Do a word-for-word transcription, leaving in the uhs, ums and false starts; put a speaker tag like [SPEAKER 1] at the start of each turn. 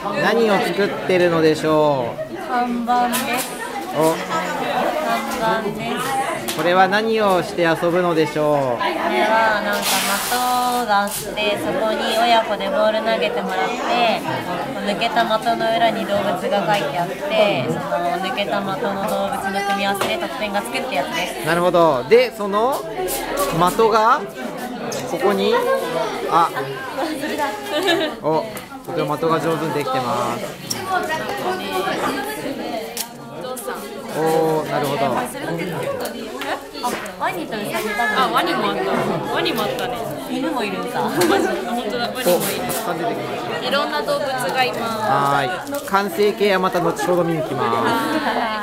[SPEAKER 1] 何を作ってるのでしょう。
[SPEAKER 2] 看板です。
[SPEAKER 1] お、
[SPEAKER 2] 看板です。
[SPEAKER 1] これは何をして遊ぶのでしょう。
[SPEAKER 2] これはなんか的があって、そこに親子でボール投げてもらって、抜けた的の裏に動物が書いてあって、その抜けた的の動物の組み合わせで得点がつくってやつです。
[SPEAKER 1] なるほど。で、その的がここに、あ、お、とても的が上手にできてます。おー、なるほど。
[SPEAKER 2] ワニとウサギ。
[SPEAKER 3] あ、ワニもあった。ワニもあったね。
[SPEAKER 2] 犬もいるんさ。
[SPEAKER 3] 本当だ、ワニもいる。
[SPEAKER 1] お、たくさん出てきました。
[SPEAKER 3] いろんな動物がいます。
[SPEAKER 1] はーい。完成形はまた後ほど見に来ます。